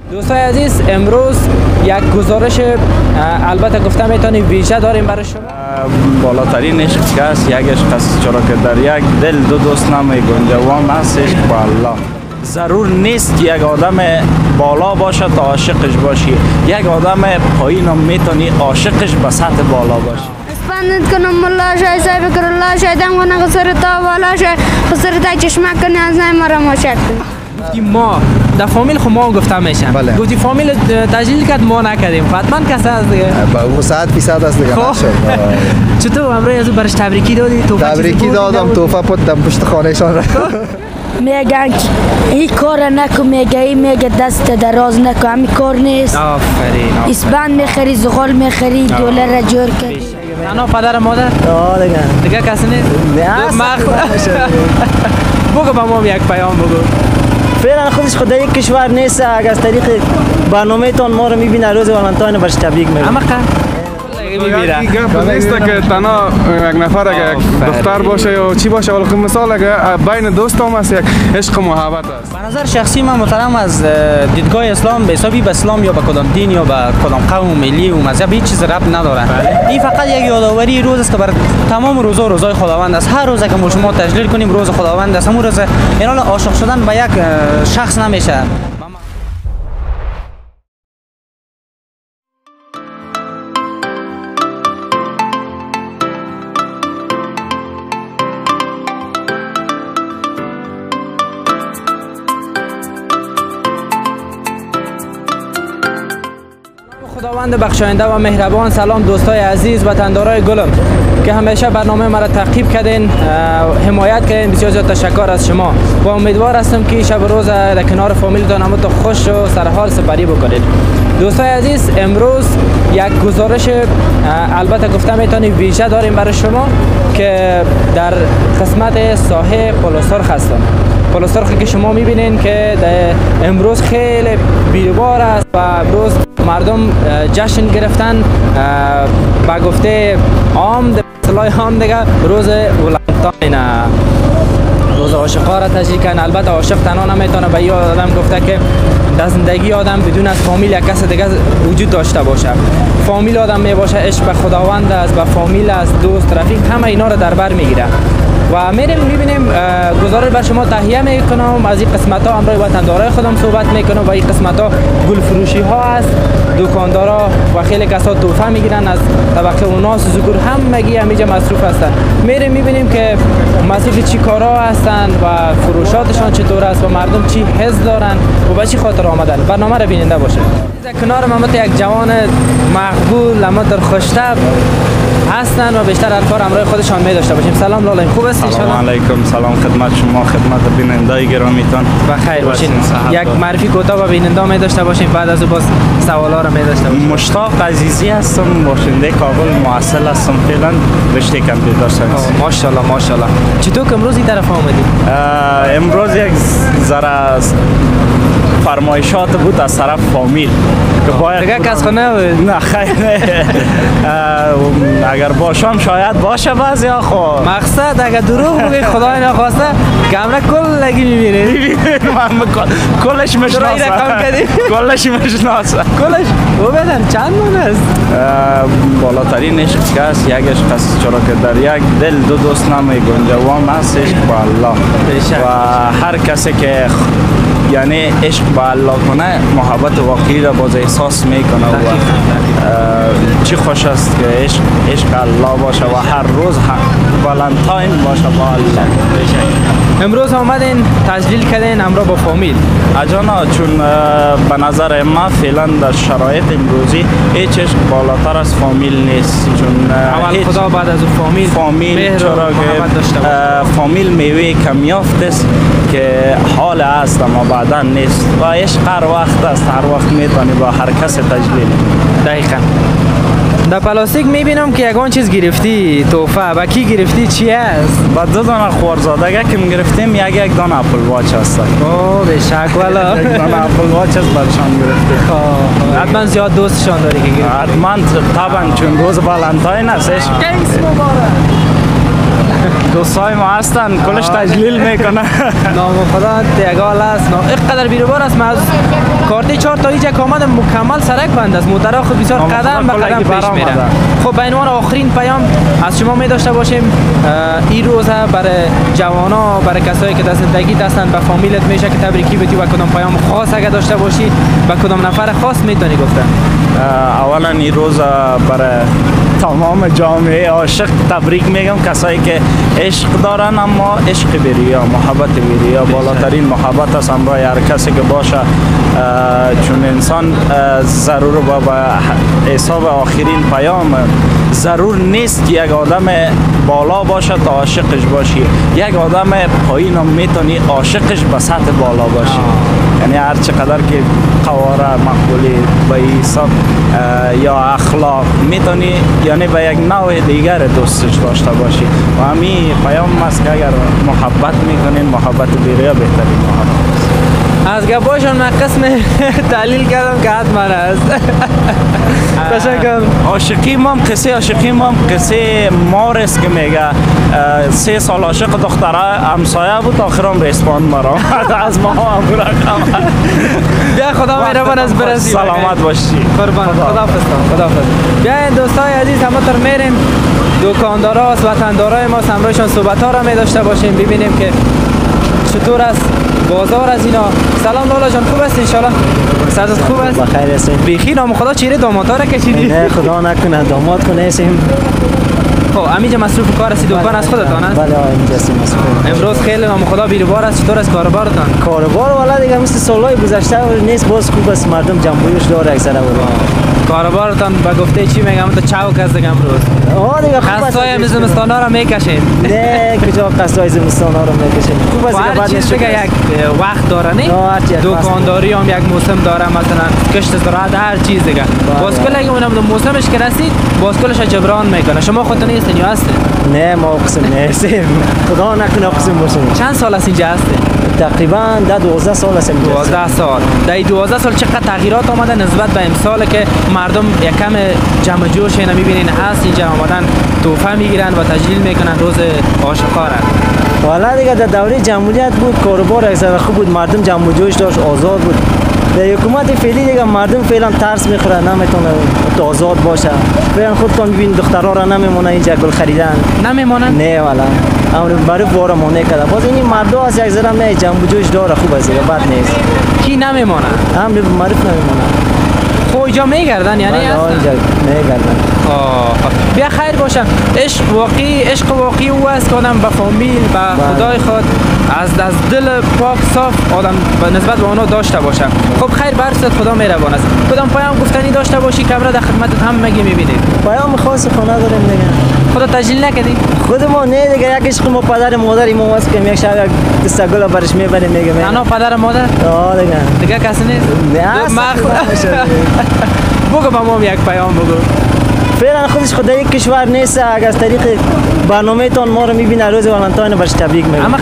دوستای عزیز، امروز یک گزارش البته گفته میتونی ویژه داریم برای شما. بالاترین عشق است، یک عشق است، چرا که در یک دل دو دوست نمیگنجه و هم است عشق با الله. ضرور نیست یک آدم بالا باشه تا عاشقش باشی، یک آدم پایین هم میتونی عاشقش به سطح بالا باشی. اسپندت کنم الله شای سای بکر الله شای دم کنه قصر تا بالا شای قصر تا چشمک کنه از نای مرا ماشک گفتی ما در فامیل خود ما گفته میشن. بله. گفتی فامیل تجلیل کرد ما نکردیم. حتما کسی هست دیگه. با 100% است دیگه. چطور امروز از برش تبریکی دادی؟ تبریکی دادم، تحفه پدم پشت خانهشان را. میگن این کار نکن، میگه دست دراز نکن، همین کار نیست. آفرین. اسپند میخری، زغال میخری، دلار را جور کردی. تنها پدر مادر؟ دیگه کسی نیست؟ بگو با ما یک پیام بگو. فعلا خودش خدا یک کشور نیست، اگر از طریق برنامه تان ما رو میبینه روز ولنتاین برش تبریک میگه. اما گپ نیست که تنها یک نفر اگر دختر باشه یا چی باشه، ولی مثال اگر بین دوست هم است یک عشق و محبت است. به نظر شخصی من محترم از دیدگاه اسلام به حسابی به اسلام یا به کدام دین یا به کدام قوم ملی و مذهب هیچ چیز ربط نداره. این فقط یک یادآوری روز است که بر تمام روزها روزای خداوند است. هر روز که ما شما تجلیل کنیم روز خداوند است، همون روز این عاشق شدن به یک شخص نمیشه. خداوند بخشاینده و مهربان. سلام دوستای عزیز وطندارای گلم که همیشه برنامه مرا تعقیب کردین، حمایت کردین. بسیار زیاد تشکر از شما و امیدوار هستم که شب روز در کنار فامیلتان همتون خوش و سرحال سپری بکنید. دوستای عزیز، امروز یک گزارش البته گفته میتونی ویژه داریم برای شما که در قسمت ساحه پلوسرخ هستم. پلوسرخی که شما میبینین که امروز خیلی بیروبار است و امروز مردم جشن گرفتن با گفته عام اصطلاح عام دیگه روز ولنتاین، روز عاشقا را تجلیل کردن. البته عاشق تنها نمیتونه، به یه آدم گفته که در زندگی آدم بدون از فامیل یک کس دیگه وجود داشته باشه. فامیل آدم می باشه، عشق به خداوند است، به فامیل است، دوست، رفیق، همه اینا را در بر میگیره. و میبینیم گزارش بر شما تهیه میکنم از این قسمت ها. امروز وطندارای خودم صحبت میکنم و این قسمت ها گل فروشی ها است. دکاندارا و خیلی کسا تحفه میگیرن از طبقه اوناس ذکور، همگی همینجا مصروف هستن. میبینیم که مصروف چی کارا هستن و فروشاتشان چطور است و مردم چی حس دارن و به چی خاطر آمدن. برنامه رو بیننده باشه. کنار من یک جوان مقبول امتر خوشتب هستن و بیشتر الکار امروی خودشان می داشته باشیم. سلام لالا، خوب هستی؟ سلام علیکم. سلام خدمت شما، خدمت بینندای گرامیتان. بخیر باشین. یک معرفی کوتاه به بیننده می داشته باشیم، بعد از باز سوالا رو می داشته باشیم. مشتاق عزیزی هستم، باشنده کابل محصل هستم، فعلا رشته کامپیوتر ساینس. ماشاءالله ماشاءالله. چطور که امروز این طرف آمدید؟ امروز یک ذره فرمایشات بود از طرف فامیل که باید دیگه کس خونه بود؟ نه خیر، اگر باشم شاید باشه بعضی ها. خب مقصد اگر دروغ بگی خدای نخواسته کامرا کلگی میبینه. کلش مشناسه، کلش مشناسه. کلش او بدن چند مون است؟ بالاترین عشق است، یک عشق است، چرا که در یک دل دو دوست نمیگنجه و هم است عشق با الله. و هر کسی که یعنی عشق با الله کنه محبت واقعی را باز احساس میکنه و چی خوش است که عشق الله باشه و هر روز ولنتاین باشه با الله. امروز آمدین تجلیل کردین امرا با فامیل؟ اجانا، چون به نظر ما فعلا در شرایط امروزی هیچ عشق بالاتر از فامیل نیست. چون اول خدا بعد از فامیل چرا که فامیل میوه کمیافت است که حال است اما بعدا نیست و عشق هر وقت است، هر وقت میتونی با هر کس تجلیل. دقیقاً. در پلاستیک میبینم که یگان چیز گرفتی، تحفه. با کی گرفتی؟ چی است؟ با دو دانه خوارزادگی که گرفتیم، یک دانه اپل واچ هست. اوه بشک والا. یک دانه اپل واچ است برشان گرفتیم. حتما زیاد دوستشان داری که گرفتی؟ حتما، طبعا چون روز ولنتاین است. دوستای ما هستن کلش تجلیل میکنه. نام خدا تیگال است. اینقدر بیروبار است. من از کارت 4 تا اینجا آمدم مکمل سرک بند است. موترها خود بسیار قدم به قدم پیش میره. خب به عنوان آخرین پیام از شما می داشته باشیم این روزه برای جوانا، برای کسایی که در زندگی هستند، به فامیلت میشه که تبریکی بدی و کدام پیام خاص اگه داشته باشی به کدام نفر خاص میتونی گفته؟ اولا این روز برای تمام جامعه عاشق تبریک میگم، کسایی که عشق دارن اما عشق بریا، محبت بریا بالاترین محبت است همراه هر کسی که باشه، چون انسان ضرور با حساب آخرین پیام ضرور نیست یک آدم بالا باشه تا عاشقش باشی، یک آدم پایین هم میتونی عاشقش به سطح بالا باشی. یعنی هر چقدر که قواره مقبولی به حساب یا اخلاق میتونی یعنی به یک نوع دیگر دوستش داشته باشی و همین پیام است که اگر محبت میکنین محبت بریا بهترین محبت. از گپاشون من قسم تحلیل کردم که حتما است. تشکر. عاشقی مام قصه مار است که میگه 3 سال عاشق دختره همسایه بود، آخرام ریسپاند مرا از ما هم رقم. بیا خدا مهربان از برسی. سلامت باشی. قربان. خداحافظ. بیاین دوستای عزیز همونطور میریم دکاندارا و وطندارای ما همراهشان صحبت ها را می داشته باشیم ببینیم که چطور است بازار از اینا. سلام لالا جان، خوب است ان شاء الله؟ سرت خوب است؟ بخیر هستیم. بیخی نام خدا چیره دامادها را کشیدی؟ نه خدا نکنه داماد خو نیستیم. خب همینجا مصروف کار هستی؟ دکان از خودتان است؟ بله اینجا هستیم مصروف. امروز خیلی نام خدا بیروبار است. چطور است کاروبارتان؟ کاروبار والا دیگه مثل سالهای گذشته نیست، باز خوب است، مردم جنبویش داره اکثر کاروبارتان به گفته چی میگم تو چاوک است دیگه امروز؟ دیگه خوب است. قصای زمستانا را میکشین؟ نه کجا قصای زمستانا را میکشین. خوب است دیگه بعد نیست. دیگه یک وقت داره نه؟ دکانداری هم یک موسم داره، مثلا کشت زراعت هر چیز دیگه. بازکل اگه اونم موسمش که رسید بازکلش جبران میکنه. شما خودتون نیستین یا هستین؟ نه ما قسم نیستیم. خدا نکنه قسم باشیم. چند سال است اینجا هستین؟ تقریبا 12 سال است. 12 سال. در 12 سال چقدر تغییرات آمده نسبت به امسال که مردم یکم جمع جوش اینا میبینین هست اینجا آمدن تحفه میگیرن و تجلیل میکنن روز عاشقانه. والا دیگه در دوره جمهوریت بود کاروبار اکثر خوب بود، مردم جمع جوش داشت، آزاد بود. در حکومت فعلی دیگه مردم فعلا ترس میخوره، نمیتونه آزاد باشه. فعلا خودتون ببین دخترها را نمیمونه اینجا گل خریدن. نمیمونن؟ نه والا. امر برای بار مونه کرده. باز این مردا از یک ذره نه جنب جوش داره خوب است دیگه بد نیست. کی نمیمونه؟ امر معرف نمیمونه. خب اینجا میگردن یعنی اینجا میگردن. بیا خیر باشم. عشق واقعی او است که آدم به فامیل به خدای خود از دل پاک صاف آدم به نسبت به اونا داشته باشه. خب خیر برست خدا مهربان است. کدام پیام گفتنی داشته باشی کامرا در خدمتت هم میگی میبینید. پیام خاص خونه داریم دیگه. خدا تجلیل نکردی؟ خود ما نه دیگه یک عشق ما پدر مادر ما واسه که یک شب یک دستگل برش میبریم میگه انا پدر مادر؟ دیگه کسی نیست؟ نه بگو با ما یک پیام بگو. فعلا خودش خود یک کشور نیست، اگر از طریق برنامه تان ما رو میبینه روز ولنتاین برش تبریک میگه. اما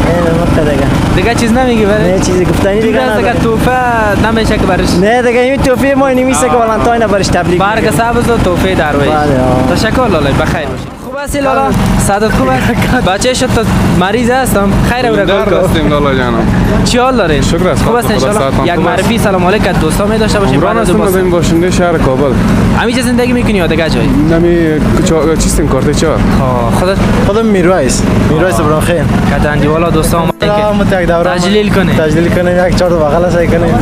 دیگه چیز نمیگی برای؟ نه چیزی گفتنی دیگه نداره. دیگه توفه نمیشه که برش؟ نه دیگه این توفه ما نمیشه که ولنتاین برش تبریک برگ سبز و توفه درویش. تشکر لالا بخیر باشی. خوب هستی لالا؟ صدت خوب است؟ بچه شد تو مریض هستم. خیر او را گل کن. هستیم لالا جانم. چی حال دارین؟ شکر است. خوب است ان شاء الله. یک معرفی سلام علیکم دوستا می داشته باشیم. بعد از اون باشنده شهر کابل. همینجا زندگی میکنی یا دیگه جای؟ نمی چیستیم کارت چهار. خودم میرویس ابراهیم خیل. کتندی والا دوستا اومدن که تجلیل کنه. یک چهار بغل است کنه.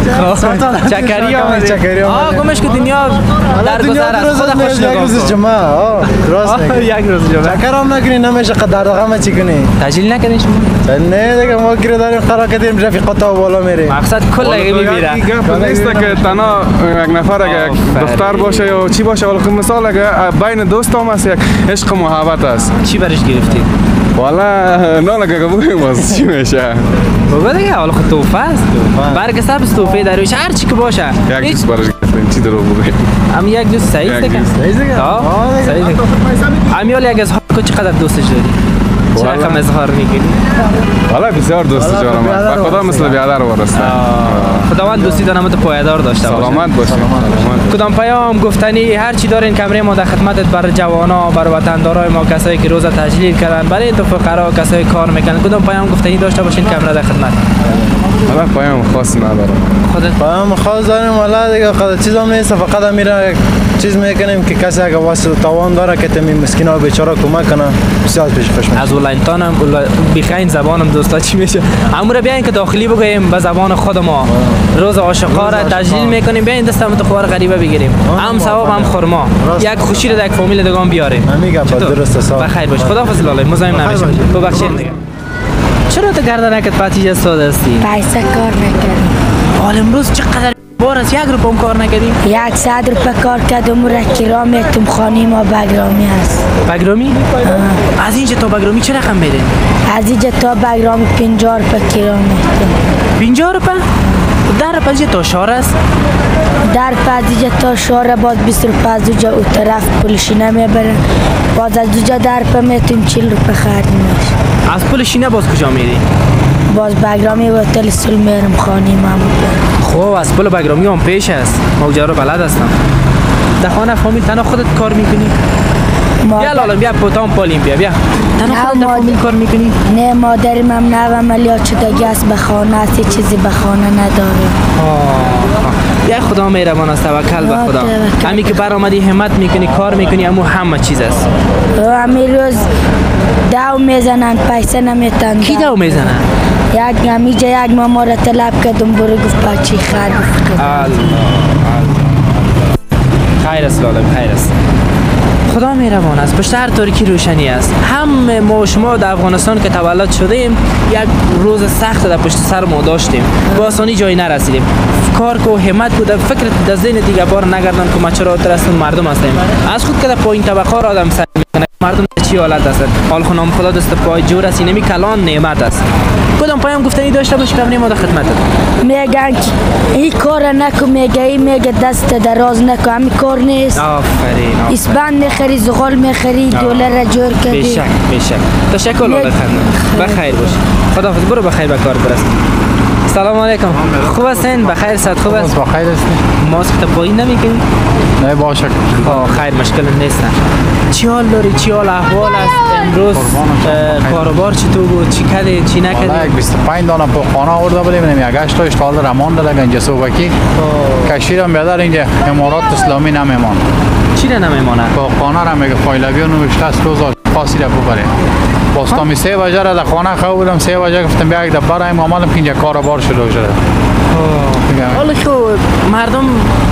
چکری آمده. گمش که دنیا در گذر است. خدا خوش نگاه. یک روز جمعه راست میگی. یک روز جمعه. چکرام نکنی نمیشه قدر دغمه چی کنی؟ تجلیل نکنی شما؟ نه دیگه ما گیر داریم قرار کردیم رفیقاتا بالا میریم. مقصد کل میمیره. گپ نیست که تنها یک نفر اگه یک دختر باشه یا چی باشه ولی مثال اگه بین دوستام است یک عشق محبت است. چی برش گرفتی؟ والا نه لگه بگویم از چی میشه. بگو دیگه حالا خود توفه است. برگ سبز توفه درویش هر چی که باشه. یک دوست برش گرفتیم چی درو بگویم. هم یک دوست صحیح دیگه. صحیح دیگه. صحیح دیگه. امیال یک از ها چقدر دوستش داری؟ چه رقم اظهار میکنی؟ والا بسیار دوست جانم با خدا مثل بیادر وارسته. خداوند دوستی دارم تو پایدار داشته باشه. سلامت باشی. کدام پیام گفتنی هر چی دارین کمره ما در خدمتت بر جوانا بر وطندارای ما کسایی که روزه تجلیل کردن برای تو فقرا کسایی کار میکنن کدام پیام گفتنی داشته باشین کمره در خدمت؟ والا پیام خاص ندارم. خودت پیام خاص داریم والا دیگه خود چیزام نیست فقط میره چیز میکنیم که کسی اگه واسه توان داره که تمی مسکینا و بیچاره کمک کنه بسیار پیش خوش میشه. از ولنتانم بخاین زبانم دوستا چی میشه امور بیاین که داخلی بگویم به زبان خود ما روز عاشقا را تجلیل میکنیم بیاین دستم تو خوار غریبه بگیریم هم ثواب هم خرما یک خوشی رو در یک فامیل دیگه بیاریم میگم درسته صاحب بخیر باش خداحافظ لاله مزاحم نمیشم ببخشید دیگه چرا تو گردنکت پاتیج ساده هستی پیسه کار نکردیم حال امروز چقدر بار است 1 روپم کار نکردیم 100 روپه کار کردم را کرامی تم خانی ما بگرامی هست بگرامی از اینجا تا بگرامی چه رقم میدین از اینجا تا بگرامی 50 روپه کرامی 50 روپه در پازی تا شهر است در پازی تا شهر باز 20 روپه از اونجا اون طرف پولشینه میبرن باز از اونجا در پا میتونیم 40 روپه خریدیمش از پولشینه باز کجا میری باز بگرامی و هتل سل میرم خانی ما خب از پول بگرامی هم پیش است ما اونجا رو بلد هستم در خانه فامیل تنها خودت کار میکنی بیا لالا بیا پوتام پالیم بیا تنها خودت در فامیل کار میکنی نه مادرم هم نه عملیات شدگی است به خانه است چیزی به خانه نداره بیا خدا مهربان است توکل به خدا همین که برآمدی همت میکنی کار میکنی اما همه چیز است همین روز دو میزنن پیسه نمیتن کی دو میزنن یک همیجا یک ماما را طلب کردم برو گفت بچه خیر گفت خیر است لاله خیر است خدا مهربان است پشت هر تاریکی روشنی است هم ما و شما در افغانستان که تولد شدیم یک روز سخت در پشت سر ما داشتیم با آسانی جایی نرسیدیم کار کو همت بود فکر در ذهن دیگه بار نگردن که ما چرا ترسون مردم هستیم از خود که در پایین طبقه را آدم سعی میکنه مردم چی حالت است حال خونم خدا دست پای جور است اینمی کلان نعمت است کدام پیام گفتنی داشته باش که ما در خدمتت میگن که این کار نکو میگه دست دراز نکو همین کار نیست آفرین اسبند میخری زغال میخری دلار را جور کردی بیشک تشکر لاله خانم بخیر باش خداحافظ برو بخیر به کار برس سلام علیکم خوب هستین بخیر صد خوب است بخیر هستی ماسک تا پایین نمیکنی نه باشه خیر مشکل نیست چی حال داری چی حال احوال است امروز کاروبار چطور بود چی کردی چی نکردی والله 25 دانه په خانه آورده بودیم یک اشتاش تا حال رمان دادن اینجا صبحکی کشیرم بیادر اینجا امارات اسلامی نمیمان چی نمیمونه با خانه را میگه فایلوی نوشته است روز خاصی را ببره باستامی 3 بجه را در خانه خواه بودم 3 بجه گفتم بیا یک دفعه رایم آمدم که اینجا کاروبار شروع شده حالا که مردم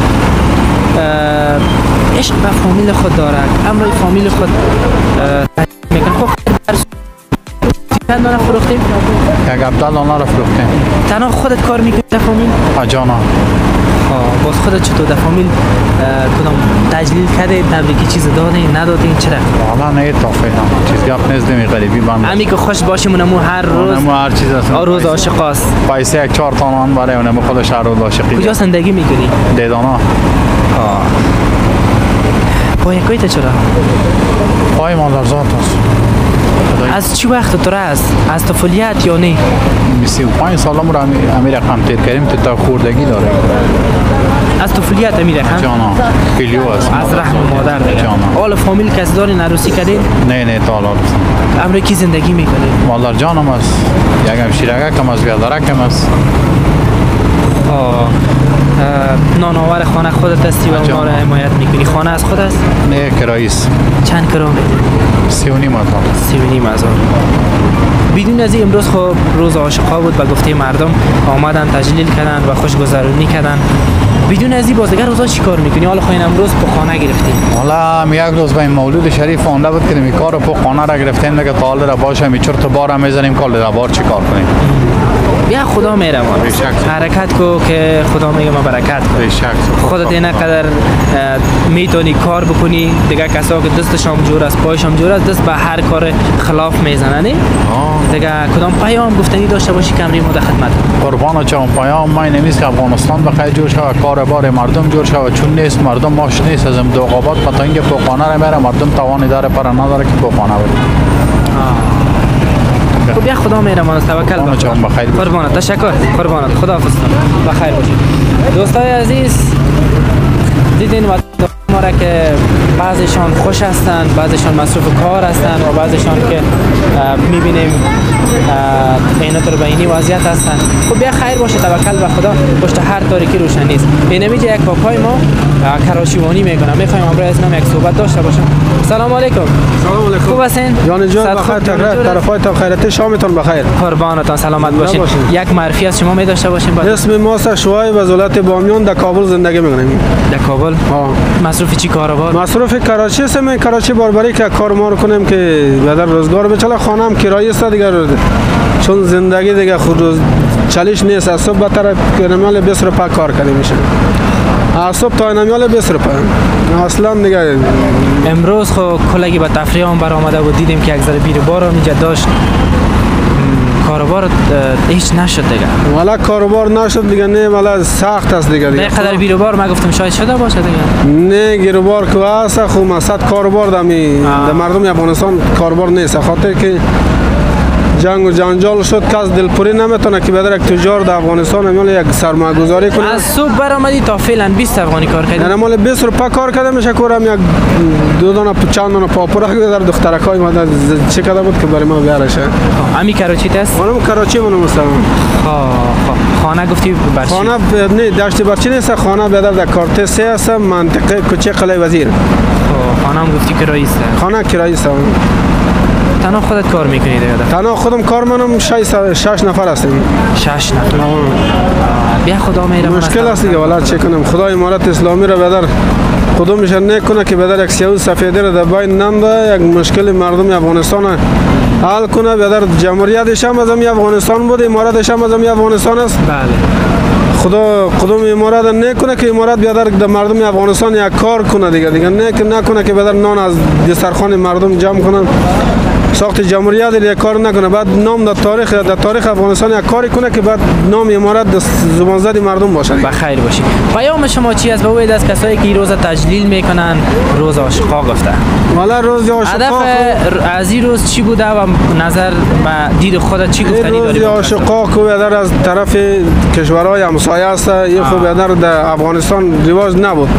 عشق به فامیل خود دارد امروی فامیل خود میکنه خب چند دانه فروختیم؟ یک 17 دانه را فروختیم تنها خودت کار میکنی در فامیل؟ جانا باز خودت چطور در فامیل کدام تجلیل کرده تبریکی چیز دادی ندادی چرا؟ والا نه تا فعلا چیز گپ نیست می غریبی بند همی که خوش باشیم اونمو هر روز هر چیز است روز عاشق است پیسه یک 4 تومن برای اونمو خودش هر روز عاشقی کجا زندگی میکنی؟ دیدانا پای کویت چرا؟ پای مادرزاد است از چی وقت تو است؟ از طفولیت یا نه؟ 25 سالم رو امیر رقم تیر کردیم تا خوردگی داره از طفولیت امیر رقم؟ جانا کلیو است از رحم مادر دیگه جانا حال فامیل کسی دارین عروسی کردین؟ نه تا حالا امروز کی زندگی میکنی؟ مادر جانم است یک همشیرگه کم از بیادرکم است نانآور خانه خودت هستی و اونا رو حمایت میکنی خانه از خود است؟ نه کرایی است چند کرا میدی؟ 3,500 بدون از این امروز خب روز عاشقا بود و گفته مردم آمدن تجلیل کردن و خوشگذرونی کردن بدون از این باز دیگر روزا چی کار میکنی؟ حالا خواهین امروز پو خانه گرفتیم حالا یک روز به مولود شریف آنده بود که می کار پو خانه را گرفتیم دیگه تا حال را باشه می چرت بار میزنیم کال را بار چی کار کنیم بیا خدا مهربان حرکت کو که خدا میگه ما برکت کو خودت اینقدر میتونی کار بکنی دیگه کسا که دستشام جور است پایشام جور است دست به هر کار خلاف میزنن دیگه کدام پیام گفتنی داشته باشی که امری ما در خدمت قربان چم پیام ما نمیست که افغانستان بخیر جور شود کار بار مردم جور شود چون نیست مردم ماش نیست از دو قابات پتنگ پوخانه را میره مردم توانی داره پر نداره که پوخانه بره خب بیا خدا مهربان است، توکل خانم جان بخیر باشید. قربانت، تشکر قربانت، خداحافظ. بخیر باشید. دوستای عزیز دیدین و ما را که بعضیشان خوش هستند، بعضیشان مصروف کار هستند و بعضیشان که میبینیم اینطور به اینی وضعیت هستند. خب بیا خیر باشه، توکل به خدا، پشت هر تاریکی روشن نیست. اینمیجا یک کاکای ما کراچیوانی میکنه، میخوایم امروز از نام یک صحبت داشته باشم. سلام علیکم. سلام علیکم. خوب هستین؟ جان جان بخیر، طرفایتان خیرت، شامتان بخیر. قربانتان، سلامت باشین. یک معرفی از شما می داشته باشیم. اسم ما شعایب از ولایت بامیان در کابل زندگی میکنیم. در کابل؟ مصروف چی کاروبار؟ مصروف کراچی هستم. کراچی باربری که کار ما رو کنیم که بدر روزگار بچله. خانم کرایه است دیگر، چون زندگی دیگه خود روز چالش نیست. از صبح بهتر نمیال 20 روپیه کار کنیم میشه. از صبح تا نمیال 20 روپیه. اصلا دیگه امروز خو کلگی به تفریح هم برآمده بود، دیدیم که یک ذره بیرو بار اینجا داشت. کاروبار هیچ نشد دیگه. والا کاروبار نشد دیگه، نه والا سخت است دیگه. به قدر بیروبار ما گفتم شاید شده باشه دیگه. نه گیروبار که است خو مسد کاروبار دمی در مردم افغانستان کاروبار نیست، خاطر که جنگ و جنجال شد، کس دلپوری نمیتونه که بدر یک تجار در افغانستان میل یک سرمایه گذاری کنه. از صبح برآمدی تا فعلا 20 افغانی کار کردی؟ نه مال 20 روپیه کار کردم. میشه کورم یک دو دانه چند دانه پاپورا در دخترکای ما چه کده بود که برای ما بیارشه. امی کراچی است؟ منم کراچی منم هستم. خانه گفتی برچی؟ خانه نه دشت برچی نیست، خانه بدر در کارت 3 است، منطقه کوچه قلعه وزیر. خانه هم گفتی کرایی است؟ خانه کرایی است. تنها خودت کار میکنی دیگه؟ تنها خودم کار منم 6 نفر هستیم. 6 نفر. بیا خدا مهربان است. مشکل است دیگه، والا چه کنم. خدای امارت اسلامی را بدر کدومش نکنه که بدر یک سیاسی سفیدی را در بین ننده، یک مشکل مردم افغانستان حل کنه. بدر جمهوریتش هم از افغانستان بود، امارتش هم از افغانستان است. بله. خدا کدوم امارت نکنه که امارت بیادر در مردم افغانستان یک کار کنه دیگه نکنه که بدر نان از دسترخوان مردم جمع کنن. ساخت جمهوریت یک کار نکنه، بعد نام در تاریخ افغانستان یک کاری کنه که بعد نام امارت در زبان زد مردم باشه. بخیر باشی. پیام شما چی است به اوید از کسایی که این روز تجلیل میکنن روز عاشقا گفته؟ والا روز عاشقا هدف از این روز چی بوده و نظر و دید خودت چی گفتنی داری؟ روز عاشقا که بدر از طرف کشورهای همسایه است، این خود بدر در افغانستان رواج نبود.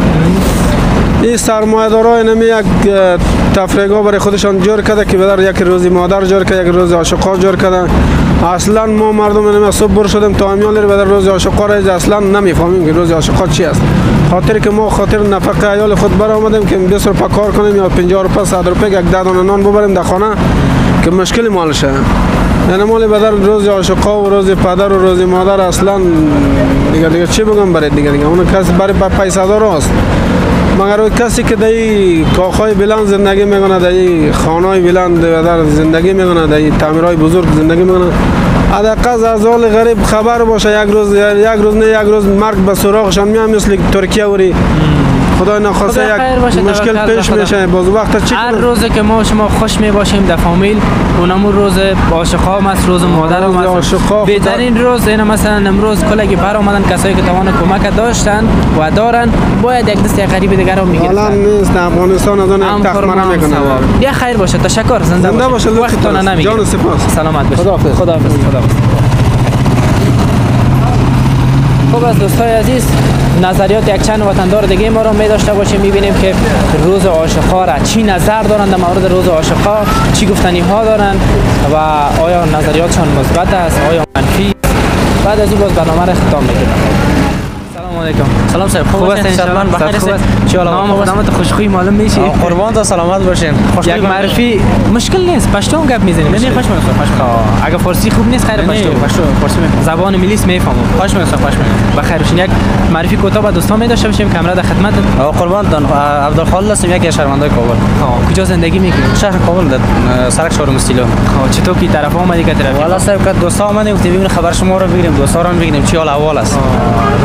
این سرمایه‌دارای نمی یک تفریحگاه برای خودشان جور کرده که بدر یک روزی مادر جور کرده، یک روز عاشقا جور کرده. اصلا ما مردم نمی صبح بر شدیم تا امیال بدر روز عاشقا را اصلا نمیفهمیم که روز عاشقا چی است. خاطر که ما خاطر نفقه عیال خود بر آمدیم که 20 روپیه کار کنیم یا 50 روپیه 100 روپیه یک 10 دانه نان ببریم در خانه که مشکل مالشه. یعنی مال بدر روز عاشقا و روز پدر و روز مادر اصلا دیگه چی بگم برای دیگه اون کس برای پیسه دار است. مگر کسی که در کاخهای بلند زندگی میکنه، در خانه‌های بلند در زندگی میکنه، در تعمیرهای بزرگ زندگی میکنه، حداقل از حال غریب خبر باشه. یک روز مرگ به سراغشان میاد، مثل ترکیه وری خدای نخواسته یک مشکل پیش میشه. باز وقت چی هر روزی که ما شما خوش می باشیم در فامیل، اونم روز عاشقا است، روز مادر است. بهترین روز اینا مثلا امروز کلگی بر اومدن کسایی که توان کمک داشتن و دارن، باید یک دسته غریب دیگر رو میگیرن. حالا نیست افغانستان از اون تخمه نمیکنه. بیا خیر باشه، تشکر. زنده باشه. وقتتون نمیگیرم. جان سپاس. سلامت باشید. خداحافظ. خب از دوستای عزیز، نظریات یک چند وطندار دیگه ما رو می داشته باشیم، میبینیم که روز عاشقا را چی نظر دارند در مورد روز عاشقا، چی گفتنی ها دارند و آیا نظریاتشان مثبت است آیا منفی. بعد از این باز برنامه را ختام میکنیم. سلام علیکم. سلام صاحب، خوب هستین؟ سلام، بخیر هستین؟ نامت خوشخویی معلوم میشی؟ قربان تا سلامت باشین. یک معرفی مشکل نیست، پشتو گپ میزنیم. نه خوش میاد. اگه فارسی خوب نیست خیر پشتو. فارسی زبان ملیس میفهمم. خوش میاد. بخیر باشین. یک معرفی کوتاه با دوستان می داشته باشیم کامرا در خدمت. قربان تان عبدالخالق هستم، یکی از شهروندان کابل. کجا زندگی میکنی؟ شهر کابل در سرک چهارم استیلا. چطور کی طرف اومدی که طرف؟ والا صاحب که دوستا اومدیم گفتیم ببینیم خبر شما رو بگیریم، دوستا رو بگیریم چی حال احوال است. روز عاشقا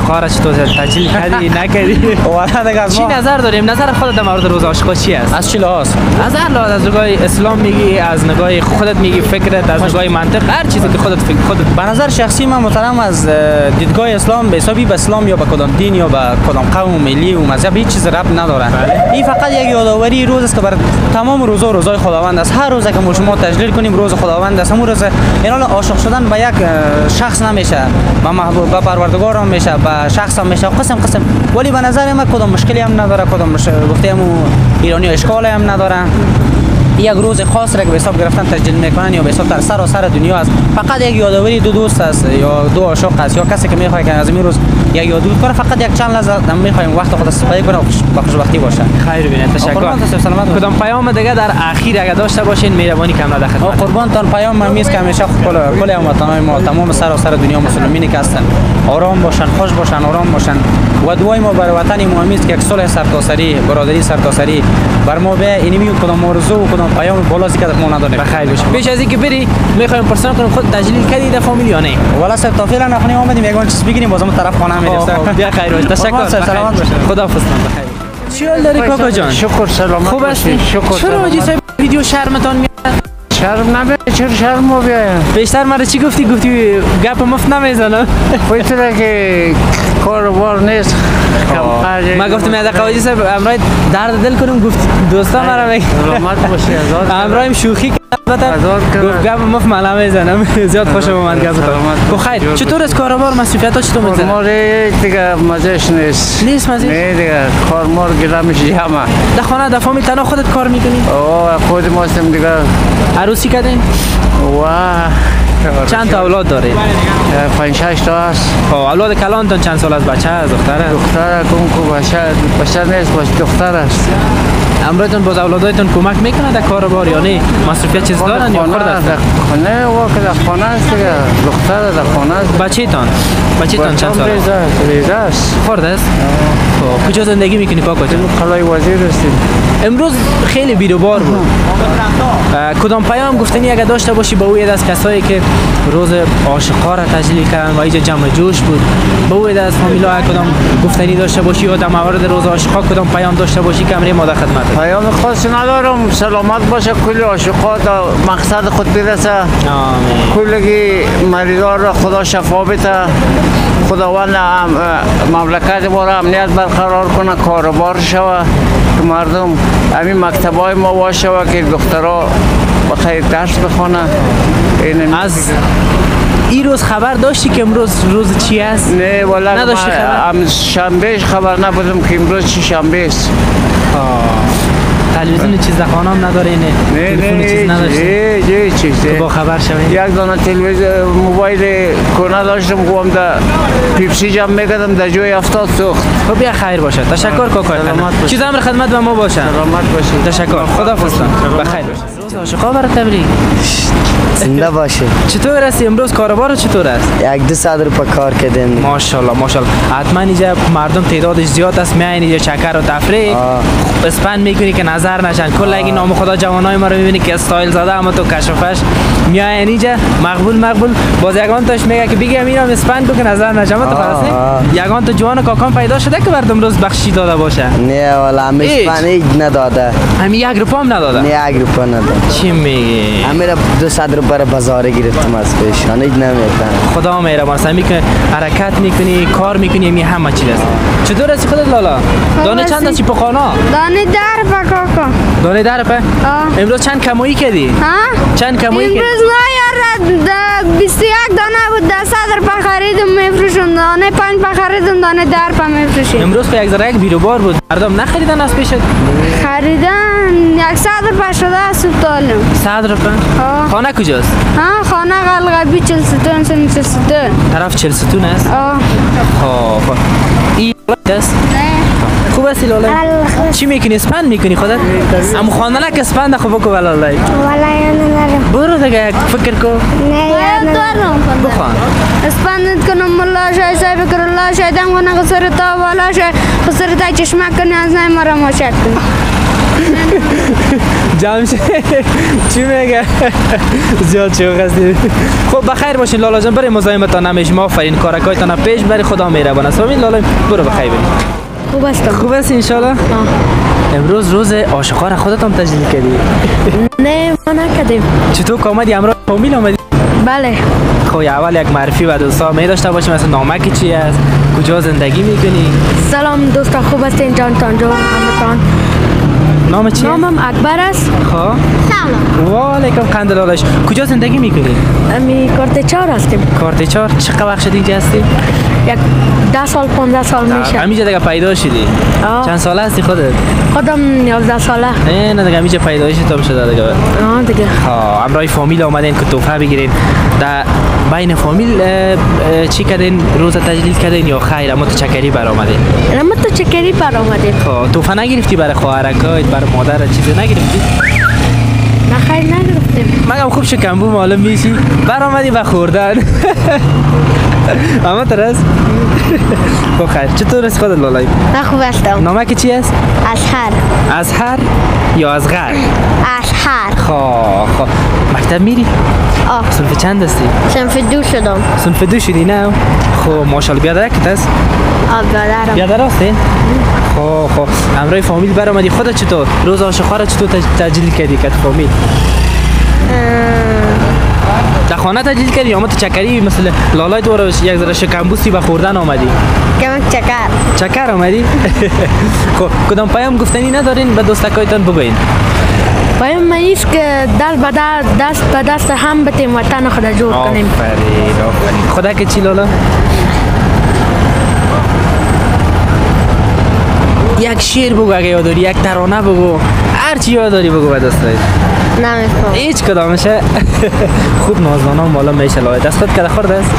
عاشقا چطور تجلیل کردی نکردی؟ والا دیگه از چی ما نظر داریم؟ نظر خودت در مورد روز عاشقا چی است؟ از چی لحاظ؟ از هر لحاظ، از نگاه اسلام میگی، از نگاه خودت میگی، فکرت، از نگاه منطق، هر چیزی که خودت به نظر شخصی من محترم از دیدگاه اسلام به حسابی به اسلام یا به کدام دین یا به کدام قوم ملی و مذهب هیچ چیز ربط نداره. این فقط یک یادآوری روز است که بر تمام روزا روزای خداوند است. هر روز که ما شما تجلیل کنیم روز خداوند است. همون روز این عاشق شدن به یک شخص نمیشه، به محبوب به پروردگار هم میشه، به شخص هم میشه، قسم ولی به نظر من کدام مشکلی هم نداره، کدام گفتیم ایرانی اشکالی هم نداره. یک روز خاص را که به حساب گرفتن تسجیل میکنن یا به حساب در سراسر دنیا است. فقط یک یادآوری دو دوست است یا دو عاشق است یا کسی که میخواد که از این روز یک یادآوری کنه، فقط یک چند لحظه میخوایم وقت خود استفاده کنه با خوشبختی باشه. خیر ببینید، تشکر. کدام پیام دیگه در اخیر اگه داشته باشین مهربانی کم نده خدمت. قربانتان پیام من میست که همیشه کل هموطنان ما تمام سراسر دنیا مسلمانی که هستن آرام باشن، خوش باشن، آرام باشن و دعای ما بر وطن ما همیست که یک صلح سرتاسری، برادری سرتاسری بر ما به اینمی کدام موضوع و کدام پیام بالاست که ما نداریم. بخیر باشه. پیش از اینکه بری میخوایم پرسنل کنیم خود تجلیل کردی در فامیل یا نه؟ والا سر تا فعلا نخونیم اومدیم یگان چیز بگیریم بازم طرف خانه میرسه. بیا خیر باشه. تشکر. سلامت باشه. خداحافظ. بخیر. چی حال داری کاکا جان؟ شکر سلامت. خوب هستی؟ شکر. چرا آجی صاحب ویدیو شرمتان میاد؟ شرم نمیاد. چرا شرم بیایم؟ بیشتر مرا چی گفتی گپ مفت نمیزنم. خودت که کاروبار نیست. ما گفتم از قواجی صاحب امروز درد دل کنیم گفت دوستان مرا میگه سلامت باشی آزاد. امروز شوخی البته گفت گپ مفت من نمیزنم. زیاد خوشم اومد گپ. خیر چطور است کاروبار مصرفیات چطور میگذره؟ کارمار دیگه مزهش نیست مزه؟ نه دیگه کارمار گرمش همه. در خانه در فامیل تنها خودت کار میکنی؟ خود ما هستیم دیگه. عروسی کردین؟ چند تا اولاد دارید؟ 5-6 تا است. اولاد کلانتون چند سال است؟ بچه است؟ دختر است؟ دختر کنکو بچه نیست دختر است. امروزتون باز اولادایتون کمک میکنه در کاربار یا نه؟ مصرفیت چیز دارن یا خورد است؟ خانه واقع در خانه است دیگه. دختر در خانه است. بچه‌تان چند سال است؟ ریزه است. خورد است؟ کجا زندگی میکنی کاکا جان؟ قلعه وزیر هستیم. امروز خیلی بیروبار بود. کدام پیام گفتنی اگه داشته باشی به اوی دست کسایی که روز عاشقا را تجلیل کردن و اینجا جمع جوش بود، به اوی دست فامیلا کدام گفتنی داشته باشی یا در مورد روز عاشقا کدام پیام داشته باشی که امری ما در خدمت؟ پیام خاصی ندارم. سلامت باشه کل عاشقا تا مقصد خود برسه. کلگی مریضان را خدا شفا بده. خداوند مملکت ما را امنیت برقرار کنه، کاروبار شوه که مردم همین مکتبای ما باشه و که دخترها بخیر درس بخونه. از این روز خبر داشتی که امروز روز چی است؟ نه والا نداشتی خبر؟ شنبهش خبر نبودم که امروز چی شنبه است. تلویزیون چیز در خانه هم نداره؟ نه چیز نداشتی؟ چیز با خبر شوی؟ یک دانه تلویزیون موبایل کنه داشتم خوام در پیپسی جمع میکردم در جای 70 سوخت. خب بیا خیر باشه. تشکر کاکا. چیز امر خدمت به ما باشه. سلامت باشی. تشکر. خداحافظ. بخیر باشه. روز عاشقا برات تبریک. زنده باشه. چطور هستی امروز؟ کاروبار چطور است؟ 100 روپیه کار کردیم. ماشاءالله ماشاءالله. حتما اینجا مردم تعدادش زیاد است، میاین اینجا چکر و تفریح اسپند میکنی که نظر نشن. کل اگه نام خدا جوانای ما رو میبینی که استایل زده اما تو کشفش میاین اینجا مقبول باز یگان تاش میگه که بگم اینم اسپند کو که نظر نشه. تو خلاص یگان تو جوان کاکام پیدا شده که برات امروز بخشی داده باشه؟ نه والا همیش اسپند نداده. همین 1 روپیه هم نداده؟ نه 1 روپیه نداده. چی میگی؟ همین 200 روپیه بازار گرفتم از پیش. هیچ نمیکنه. خدا مهربان است. که حرکت میکنی، کار میکنی، می همه چیز است. چطور هستی خودت لالا؟ دانه چند هستی په خانه؟ دانه در په کاکا. دانه در په؟ امروز چند کمایی کردی؟ چند کمایی کردی؟ امروز نه یار 21 دانه بود 100 روپیه خریدم میفروشم. دانه 5 روپیه خریدم دانه در په میفروشم. امروز که یک ذره بیروبار بود. مردم نخریدن از پیشت؟ خریدن 100 روپیه شده است سوتالم. 100 روپیه؟ خانه کجاست؟ خانه قلقبی 42 42 طرف 42 است؟ خب این است؟ خوب است لالا؟ چی میکنی؟ اسپند میکنی خودت؟ اما خانه نک اسپند خوب بکو ولالای. والا ندارم. برو دیگه فکر کو. نه ندارم. بخوان. اسپند کنم ملا شای صاحب کر الله شایدم کنه قصر تا والا شای قصر تا چشمه کنه از نه مرا مشک. جمشید چی میگه؟ زیاد شوق هستی. خب بخیر باشین لالا جان، برای مزاحمتان نمیشیم. آفرین، کارکایتان پیش بری، خدا مهربان است. امین لالا برو بخیر بریم. خوب است. خوب است ان شاء الله. امروز روز عاشقانه خودتون تجلیل کردی؟ نه ما نکردیم. چطور که آمدی همراه فامیل آمدی؟ بله. خب اول یک معرفی و دوستا می داشته باشیم، مثلا نامک چی است، کجا زندگی میکنی؟ سلام دوستا، خوب هستین جانتان جو همتان؟ نام چیه؟ نامم اکبر است. خب سلام. و علیکم قندلالش. کجا زندگی میکنی؟ امی کارت 4 هستیم. کارت 4 چقدر وقت شد اینجا هستی؟ یک 10 سال 15 سال میشه. همینجا دیگه پیدا شدی؟ چند ساله هستی خودت؟ خودم 11 ساله. نه دیگه همینجا پیدایش تام شده دیگه. دیگه. ها همراه فامیل اومدین که تحفه بگیرین. در بین فامیل چی کردین؟ روز تجلیل کردین یا خیر اما تشکری برآمدین؟ اما تشکری برآمدین. خب تحفه نگرفتی برای خواهرکایت، برای مادر چیزی نگرفتی؟ نه خیر نگرفتیم. مگم خوب شکمبو معلوم میشی برآمدی و خوردن. اما ترس خب خیر، چطور است خودت لالای؟ من خوب هستم. نامه که چی است؟ ازهر. ازهر یا ازغر؟ ازهر. خب مکتب میری؟ صنف چند هستی؟ صنف 2 شدم. صنف 2 شدی نه؟ خب ماشاءالله بیادرکت است؟ بیادرم. بیادر هستی؟ خب همراه فامیل برآمدی. خودت چطور؟ روز عاشقانه چطور تجلیل کردی که فامیل؟ در خانه تجلیل کردی یا تشکری مثل لالای تو یک ذره شکمبوسی به خوردن آمدی؟ کم چکر آمدی؟ خب کدام پیام گفتنی ندارین به دوستکایتان بگوین؟ پیام من ایست که دست به دست هم بتیم وطن خود جور کنیم. آفرین. خدا که چی لالا؟ یک شعر بگو اگه یاد داری، یک ترانه بگو، هر چی یاد داری بگو به دوستایت. نمیفهم. هیچ کدامشه. خوب نازوانان بالا میشه لالا. دستت کده خورده است؟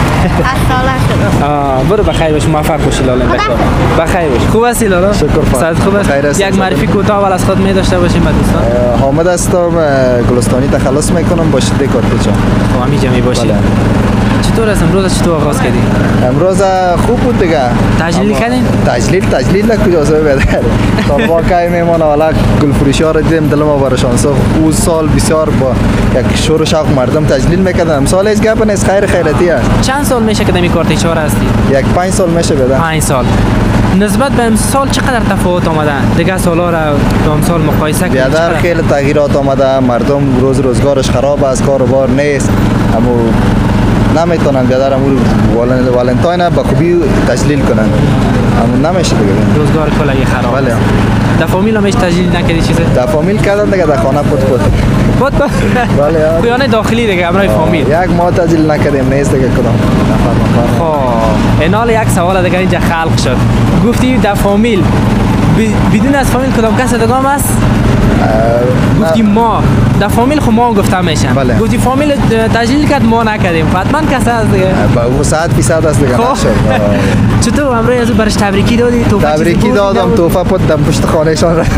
برو بخیر باش، موفق باشی لالا. بخیر باش. خوب هستی لالا؟ شکر صحت خوب است؟ یک معرفی کوتاه اول از خود می داشته باشیم به دوستان. حامد هستم، گلستانی تخلص میکنم با شده کارتچا. خب همینجا می باشی. چطور است امروز؟ چطور آغاز کردی؟ امروز خوب بود دیگه. تجلیل کردین؟ تجلیل کجا سو بدر. تا واقعا میمونه والا گلفروشی ها رو دیدم دلم برشان سو او سال بسیار با یک شور و شوق مردم تجلیل میکردن. امسال هیچ گپ نیست، خیرتی است. چند سال میشه که دمی کارت 4 هستی؟ یک 5 سال میشه بدر. 5 سال. نسبت به امسال چقدر تفاوت آمده؟ دیگه سالا را با امسال مقایسه کنید. بیادر خیلی تغییرات آمده، مردم روزگارش خراب است، کار و بار نیست. اما نمیتونن بیادر والنتاین به خوبی تجلیل کنن. اما نمیشه دیگه. روزگار کلی خراب. بله. در فامیل همیشه تجلیل نکردی چیزی؟ در فامیل کردن دیگه، در خانه پود. بله. بیانه داخلی دیگه همراه فامیل. یک ما تجلیل نکردیم نیست دیگه کدام. خب اینال یک سوال دیگه اینجا خلق شد. گفتی در فامیل بدون از فامیل کدام کس دگام است؟ گفتی ما در فامیل خب ما گفتم میشم. بله. گفتی فامیل تجلیل کرد ما نکردیم. حتما کس هست دیگه. با 100% است دیگه. چطور امروز از برش تبریکی دادی؟ تبریکی دادم، توفه پدم پشت خانهشان را.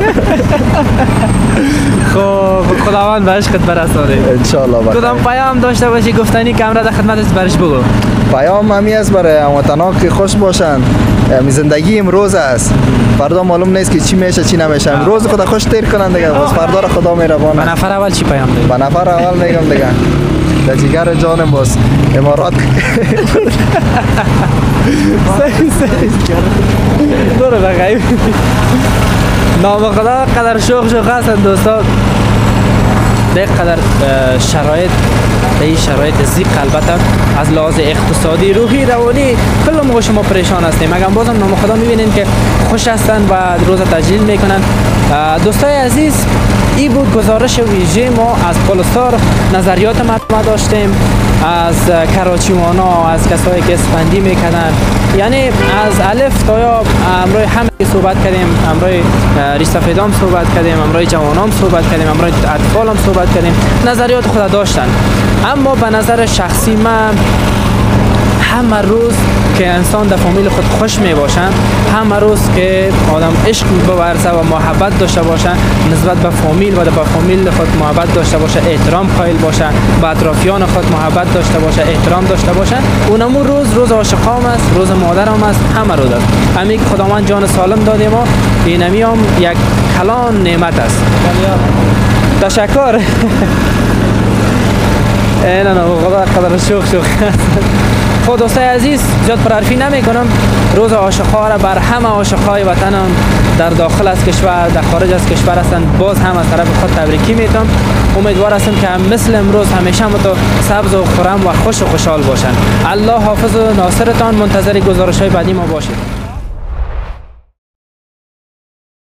خب خداوند به عشقت برسانه ان شاء الله. کدام پیام داشته باشی گفتنی که امروز در خدمتت برش بگو؟ پیام همی است برای هموطنان که خوش باشند. زندگی امروز است، فردا معلوم نیست که چی میشه چی نمیشه. امروز خدا خوش تیر کنند دیگه، فردا را خدا مهربان. به نفر اول چی پیام داری؟ به نفر اول میگم دیگه در جگر جانم باز امارات. برو بخیر. نام خدا قدر شوق هستن دوستان. در قدر شرایط این شرایط زیق البته از لحاظ اقتصادی، روحی، روانی کل موقع شما پریشان هستیم. مگر بازم نام خدا میبینین که خوش هستن و روز تجلیل میکنن. دوستای عزیز، این بود گزارش ویژه ما از پولستار. نظریات ما داشتیم از کراچیوانا، از کسایی که اسفندی میکنن، یعنی از الف تا یا امروی همه صحبت کردیم، امروی ریسفیدام صحبت کردیم، امروی جوانام صحبت کردیم، امروی اطفالام صحبت کردیم. نظریات خود داشتن، اما به نظر شخصی من همه روز که انسان در فامیل خود خوش می باشن، همه روز که آدم عشق بورزه و محبت داشته باشه نسبت به فامیل و به فامیل خود محبت داشته باشه، احترام قائل باشه، به اطرافیان خود محبت داشته باشه، احترام داشته باشه، اونمون روز عاشقام است، روز مادرم است، همه روز است. همین خداوند جان سالم داده ما، اینمی هم یک کلان نعمت است. تشکر. نه قدر شوخ خود دوستای عزیز زیاد پرحرفی نمی کنم. روز عاشق‌ها را بر همه عاشق‌های وطنم در داخل از کشور در خارج از کشور هستند باز هم از طرف خود تبریکی میتونم. امیدوار هستم که مثل امروز همیشه سبز و خرم و خوش و خوشحال باشند. الله حافظ و ناصرتان. منتظر گزارش‌های بعدی ما باشید.